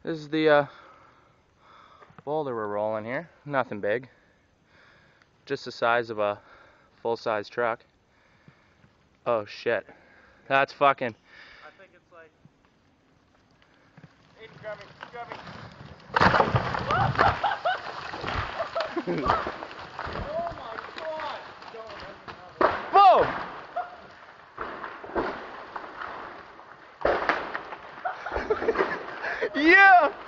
This is the boulder we're rolling here. Nothing big. Just the size of a full-size truck. Oh shit. That's fucking... I think it's like... Aiden, grab me, grab me. Oh my god! Boom! Yeah!